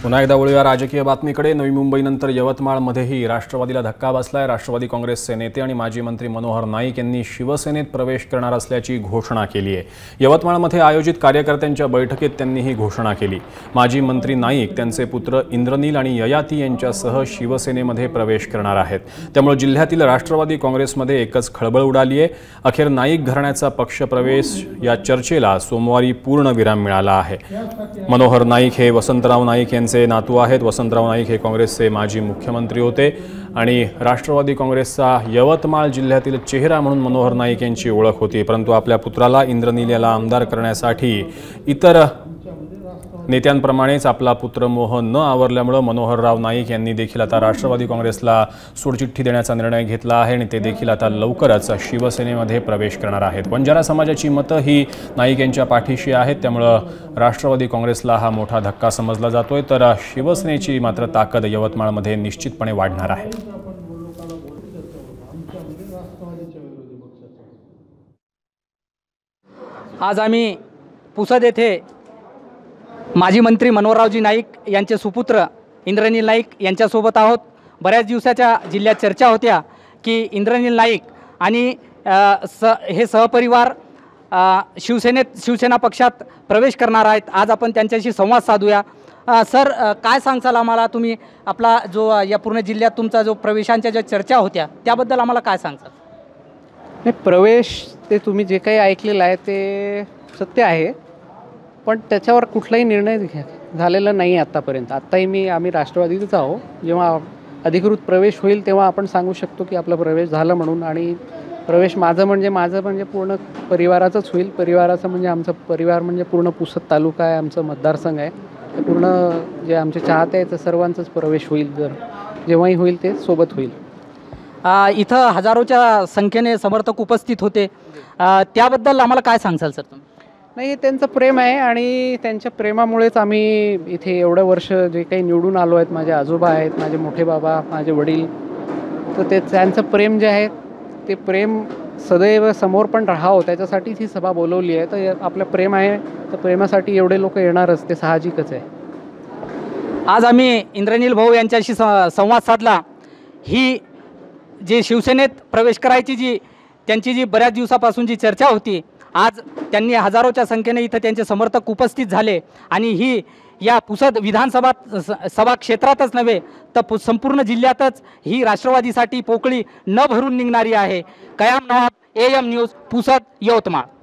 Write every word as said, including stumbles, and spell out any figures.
पुन्हा एकदा वळूया राजकीय बातमीकडे। नवी मुंबईनंतर यवतमाळमध्येही राष्ट्रवादीला धक्का बसलाय। राष्ट्रवादी काँग्रेसचे नेते आणि माजी मंत्री मनोहर नाईक यांनी शिवसेनेत प्रवेश करणार असल्याची घोषणा केली आहे। यवतमाळमध्ये आयोजित कार्यकर्त्यांच्या बैठकीत त्यांनी ही घोषणा केली। माजी मंत्री नाईक त्यांचे पुत्र इंद्रनील आणि ययाती यांच्यासह शिवसेनेमध्ये प्रवेश करणार आहेत। त्यामुळे जिल्ह्यातील राष्ट्रवादी काँग्रेसमध्ये एकच खळबळ उडाली आहे। अखेर नाईक घराण्याचा पक्षप्रवेश या चर्चेला सोमवारी पूर्णविराम मिळाला आहे। मनोहर नाईक हे वसंतराव नाईक यांचे नातू आहेत। वसंतराव नाईक हे काँग्रेसचे माजी मुख्यमंत्री होते आणि राष्ट्रवादी काँग्रेसचा यवतमाळ जिल्ह्यातील चेहरा म्हणून मनोहर नाईक यांची ओळख होती। परंतु आपल्या पुत्राला इंद्रनील याला आमदार करण्यासाठी इतर नेत्यांप्रमाणेच आपला पुत्र मोह न आवरल्यामुळे मनोहरराव नाईक यांनी देखील आता राष्ट्रवादी काँग्रेसला सोडचिठ्ठी देण्याचा निर्णय घेतला आहे आणि ते देखील आता लवकरच शिवसेनेमध्ये प्रवेश करणार आहेत। बंजारा समाजाची मतं ही नाईक यांच्या पाठीशी आहेत, त्यामुळे राष्ट्रवादी काँग्रेसला हा मोठा धक्का समजला जातोय, तर शिवसेनेची मात्र ताकद यवतमाळमध्ये निश्चितपणे वाढणार आहे। आज आम्ही पुसद येथे माजी मंत्री मनोहररावजी नाईक यांचे सुपुत्र इंद्रनील नाईक यांच्यासोबत आहोत। बऱ्याच दिवसाच्या जिल्ह्यात चर्चा होत्या की इंद्रनील नाईक आणि स हे सहपरिवार शिवसेनेत शिवसेना पक्षात प्रवेश करणार आहेत। आज आपण त्यांच्याशी संवाद साधूया। सर, काय सांगसाल आम्हाला, तुम्ही आपला जो या पूर्ण जिल्ह्यात तुमचा जो प्रवेशांच्या ज्या चर्चा होत्या त्याबद्दल आम्हाला काय सांगसाल? नाही, प्रवेश ते तुम्ही जे काही ऐकलेलं आहे ते सत्य आहे, पण त्याच्यावर कुठलाही निर्णय झालेला नाही आत्तापर्यंत। आत्ताही मी आम्ही राष्ट्रवादीतच आहो। जेव्हा अधिकृत प्रवेश होईल तेव्हा आपण सांगू शकतो की आपला प्रवेश झाला म्हणून। आणि प्रवेश माझं म्हणजे माझं म्हणजे पूर्ण परिवाराचंच होईल। परिवाराचं म्हणजे आमचं परिवार म्हणजे पूर्ण पुसद तालुका आहे, आमचं मतदारसंघ आहे, पूर्ण जे आमचे चाहते आहेत सर्वांचाच प्रवेश होईल। जर जेव्हाही होईल ते सोबत होईल। इथं हजारोच्या संख्येने समर्थक उपस्थित होते, त्याबद्दल आम्हाला काय सांगसाल सर तुम्ही? नाही, त्यांचं प्रेम आहे आणि त्यांच्या प्रेमामुळेच आम्ही इथे एवढं वर्ष जे काही निवडून आलो आहेत। माझे आजोबा आहेत, माझे मोठे बाबा, माझे वडील, तर ते त्यांचं प्रेम जे आहे ते प्रेम सदैव समोर पण राहावं त्याच्यासाठीच ही सभा बोलवली आहे। तर आपलं प्रेम आहे, तर प्रेमासाठी एवढे लोक येणारच, ते साहजिकच आहे। आज आम्ही इंद्रनील भाऊ यांच्याशी संवाद साधला। ही जी शिवसेनेत प्रवेश करायची जी त्यांची जी बऱ्याच दिवसापासून जी चर्चा होती, आज त्यांनी हजारोच्या संख्येने इथं त्यांचे समर्थक उपस्थित झाले आणि ही या पुसद विधानसभा सभा क्षेत्रातच नव्हे तर संपूर्ण जिल्ह्यातच ही राष्ट्रवादीसाठी पोकळी न भरून निघणारी आहे। Qayam Nawab, A M news, Pusad, Yavatmal.